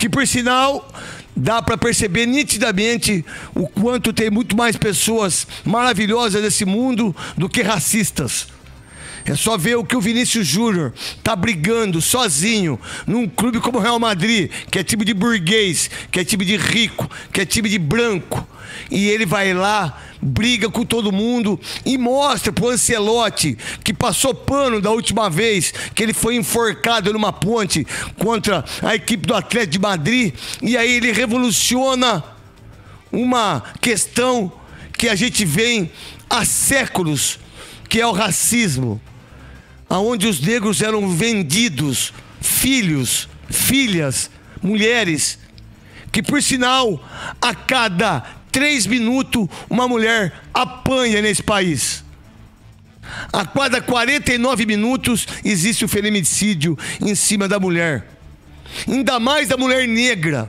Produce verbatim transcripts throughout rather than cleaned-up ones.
Que, por sinal, dá para perceber nitidamente o quanto tem muito mais pessoas maravilhosas nesse mundo do que racistas. É só ver o que o Vinícius Júnior tá brigando sozinho num clube como o Real Madrid, que é time de burguês, que é time de rico, que é time de branco. E ele vai lá, briga com todo mundo e mostra pro Ancelotti, que passou pano da última vez que ele foi enforcado numa ponte contra a equipe do Atlético de Madrid. E aí ele revoluciona uma questão que a gente vem há séculos, que é o racismo, aonde os negros eram vendidos, filhos, filhas, mulheres, que, por sinal, a cada três minutos uma mulher apanha nesse país. A cada quarenta e nove minutos existe o feminicídio em cima da mulher, ainda mais da mulher negra.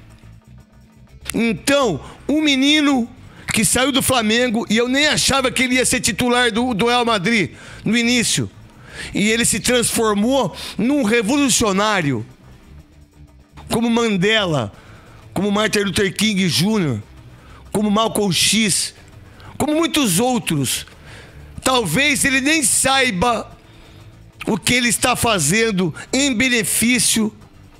Então, um menino que saiu do Flamengo, e eu nem achava que ele ia ser titular do, do Real Madrid no início, e ele se transformou num revolucionário, como Mandela, como Martin Luther King Júnior, como Malcolm X, como muitos outros. Talvez ele nem saiba o que ele está fazendo em benefício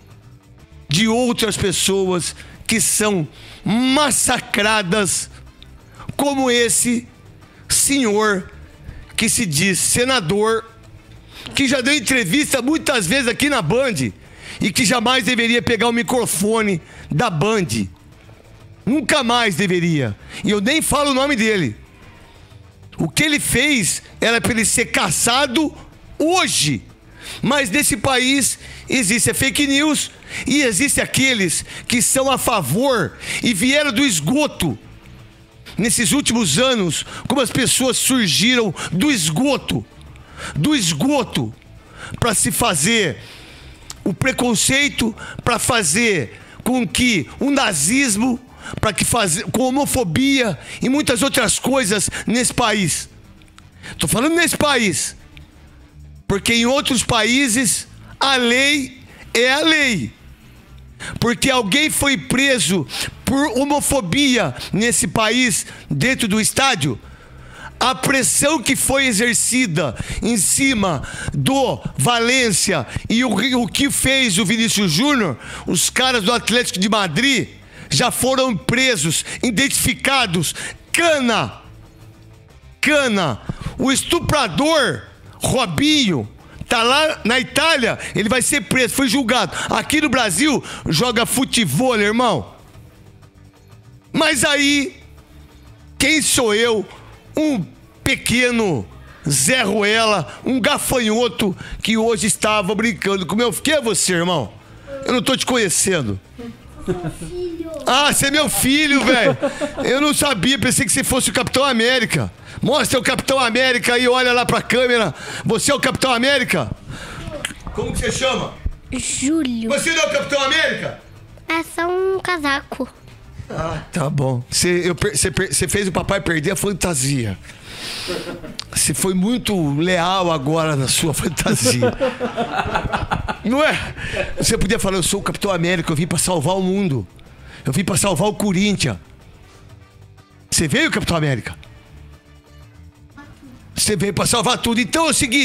de outras pessoas que são massacradas, como esse senhor que se diz senador, que já deu entrevista muitas vezes aqui na Band e que jamais deveria pegar o microfone da Band. Nunca mais deveria. E eu nem falo o nome dele. O que ele fez era para ele ser caçado hoje. Mas nesse país existe a fake news e existe aqueles que são a favor e vieram do esgoto. Nesses últimos anos, como as pessoas surgiram do esgoto, do esgoto, para se fazer o preconceito, para fazer com que o nazismo, para que fazer com homofobia e muitas outras coisas nesse país. Estou falando nesse país, porque em outros países a lei é a lei. Porque alguém foi preso por homofobia nesse país, dentro do estádio, a pressão que foi exercida em cima do Valência e o, o que fez o Vinícius Júnior, os caras do Atlético de Madrid já foram presos, identificados. Cana, cana, o estuprador Robinho tá lá na Itália, ele vai ser preso, foi julgado. Aqui no Brasil joga futebol, irmão. Mas aí, quem sou eu? Um pequeno Zé Ruela, um gafanhoto que hoje estava brincando com meu... Quem é você, irmão? Eu não tô te conhecendo. Filho. Ah, você é meu filho, velho. Eu não sabia, pensei que você fosse o Capitão América. Mostra o Capitão América aí, olha lá pra câmera. Você é o Capitão América? Como que você chama? Júlio. Você não é o Capitão América? É só um casaco. Ah, tá bom. Você, eu, você, você fez o papai perder a fantasia. Você foi muito leal agora na sua fantasia. Não é? Você podia falar, eu sou o Capitão América, eu vim pra salvar o mundo. Eu vim pra salvar o Corinthians. Você veio, Capitão América? Você veio pra salvar tudo. Então é o seguinte...